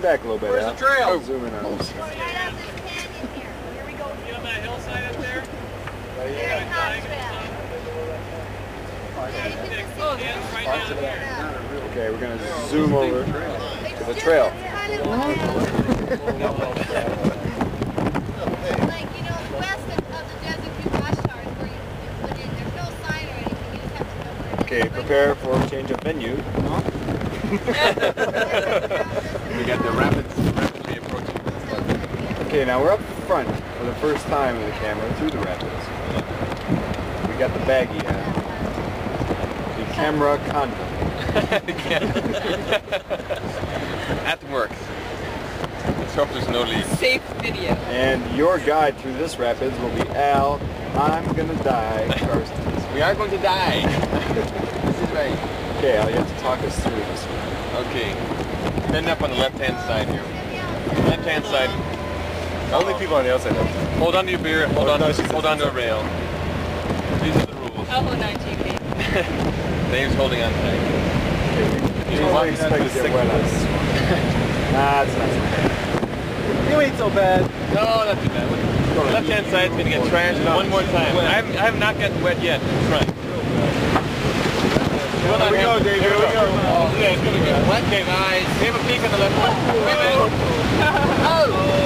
back a little bit. Where's the trail? Oh, zoom in on Right this. up this canyon here. Here we go. You on that hillside up there? Very hot trail. Oh, yeah, it's right down there. Okay, we're going to zoom over to the trail. Like, you know, west of the Desert View Watchtower is where you put in. There's no sign or anything. You just have to know where it is. Okay, prepare for a change of venue. We got the rapids rapidly approaching. Okay, now we're up front for the first time with the camera through the rapids. We got the baggie on. The camera condom. At work. Let's hope there's no leak. Safe video. And your guide through this rapids will be Al. I'm gonna die. Karstens. We are going to die. This is right. Okay, Al, you have to talk us through this one. Okay. End up on the left-hand side here. Left-hand side. Only people on the outside. Hold on to your beer. Hold on to a rail. These are the rules. I'll hold on to you, babe. Dave's holding on tight. You don't expect to get wet on this one. Nah, it's not so bad. You ain't so bad. No, not too bad. Left-hand side's going to get trashed one more time. I have not gotten wet yet. That's right. Here we go, Dave. Here we go. Oh, yeah, it's going to get wet. Okay, guys. We have a peek on the left one. Wait a minute. Oh!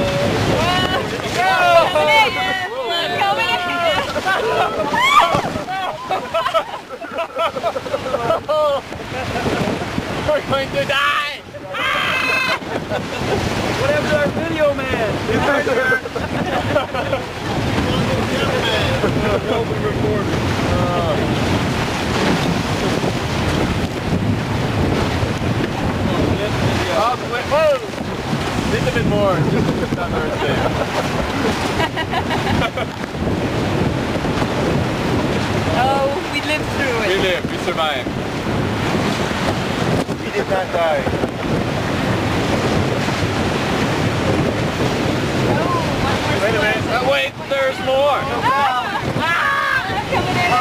We're going to die! What happened to our video man? He's right there. Whoa! Just a bit more. Just a bit more safe. Oh, we lived through it. We lived. We survived. We did not die. Wait a minute. Oh, wait, there's more. Coming in.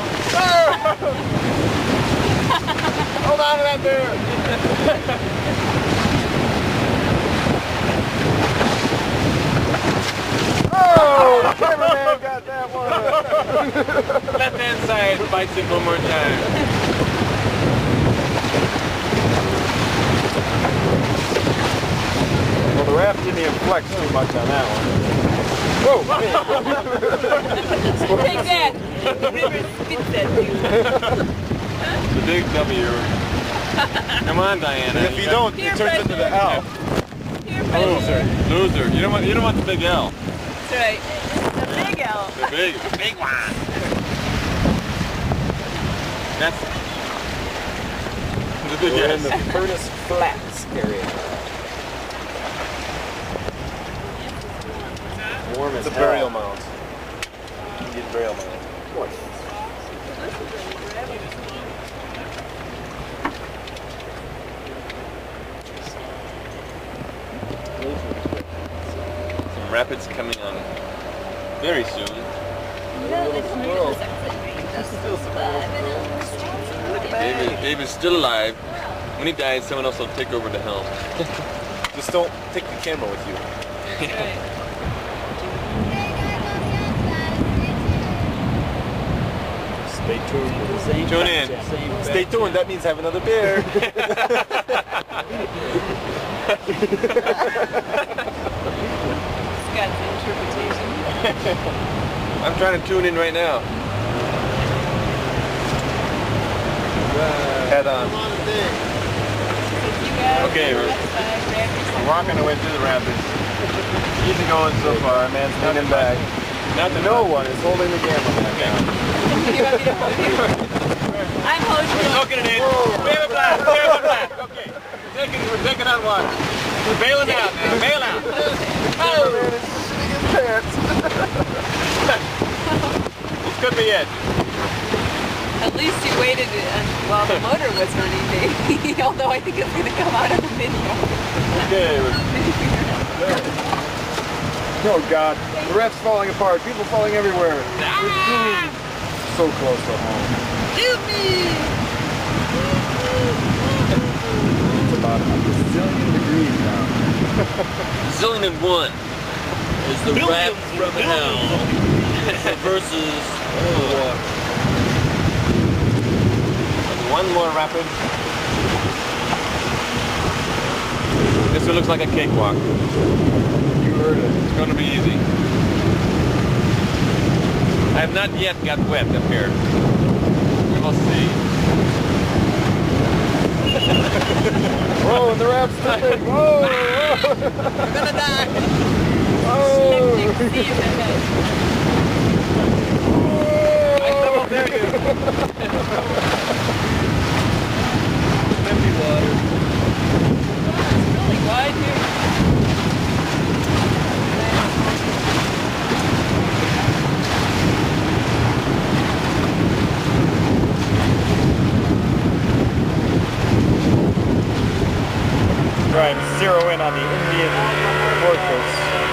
Hold on to that bear. Oh, the cameraman got that one. Left-hand side bites it one more time. Well, the raft didn't even flex too much on that one. Whoa! Take that. The river spits at you. The big W. Come on, Diana. If you don't, Peer it turns into the L. Here, Loser. Loser. You don't want the big L. That's right. The big L. The big one. That's the big We're S. in the Furnace Flats area. Warm as It's a hell. burial mound. Indian burial mound. What? Some rapids coming on very soon. Dave is still alive. When he dies, someone else will take over the helm. Just don't take the camera with you. Stay tuned to the same. Tune in. Stay tuned, that means have another beer. Scott's interpretation. I'm trying to tune in right now. Head on. Okay, we're walking our way through the rapids. Easy going so far. Man's leaning back. No one is holding the camera back down. You want me to hold you? I'm holding you. Soaking it in. We have a blast. We have a blast. Okay. We're taking on water. We're bailing out now. Bail out. Oh! This could be it. At least you waited while the motor was running, baby. Although I think it's going to come out of the video. Okay. Oh God, the raft's falling apart. People falling everywhere. We're doomed. So close to home. Shoot me! It's about zillion degrees now. Zillion and one is the rap from hell versus one more rapid. This one looks like a cakewalk. You heard it. It's going to be easy. I have not yet got wet up here. We will see. Whoa, the rap's tipping. Whoa! I'm gonna die. Oh! I stumbled there, you. Empty water. It's really wide here. Try and zero in on the Indian fortress.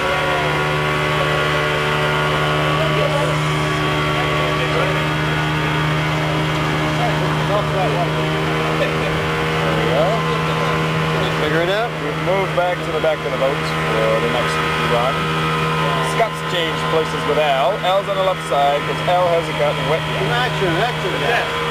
Figure it out? We've moved back to the back of the boat for the next run. Scott's changed places with Al. Al's on the left side because Al hasn't gotten wet yet. Action, action. Yeah.